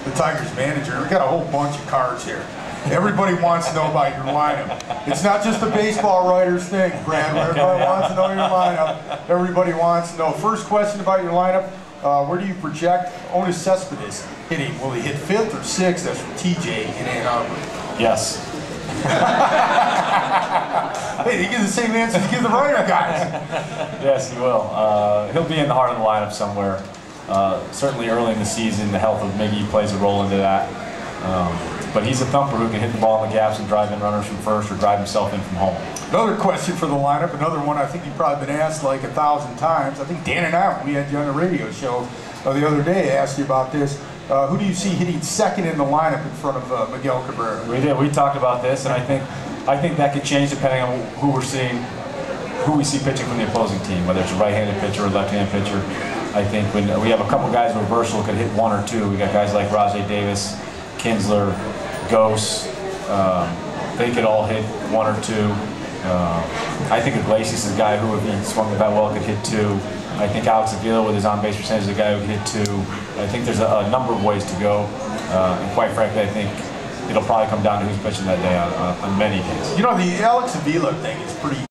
the Tigers manager. We got a whole bunch of cards here. Everybody wants to know about your lineup. It's not just a baseball writer's thing, Brad. Everybody wants to know your lineup. Everybody wants to know. First question about your lineup. Where do you project Otis Cespedes hitting? Will he hit 5th or 6th? That's from TJ in Ann Arbor. Yes. Hey, they give the same answer as give the writer guys. Yes, he will. He'll be in the heart of the lineup somewhere. Certainly early in the season, the health of Miggy plays a role into that. But he's a thumper who can hit the ball in the gaps and drive in runners from first or drive himself in from home. Another question for the lineup, another one I think you've probably been asked like 1,000 times. I think Dan and I, we had you on the radio show the other day, asked you about this. Who do you see hitting second in the lineup in front of Miguel Cabrera? We did. We talked about this, and I think that could change depending on who we see pitching from the opposing team, whether it's a right-handed pitcher or a left-handed pitcher. I think when we have a couple guys who are versatile, could hit 1 or 2. We got guys like Rajai Davis, Kinsler, Ghost. They could all hit 1 or 2. I think Iglesias is a guy who, if he swung the bat well, could hit 2. I think Alex Avila with his on-base percentage is a guy who could hit 2. I think there's a number of ways to go. And quite frankly, I think it'll probably come down to who's pitching that day on many days. You know, the Alex Avila thing is pretty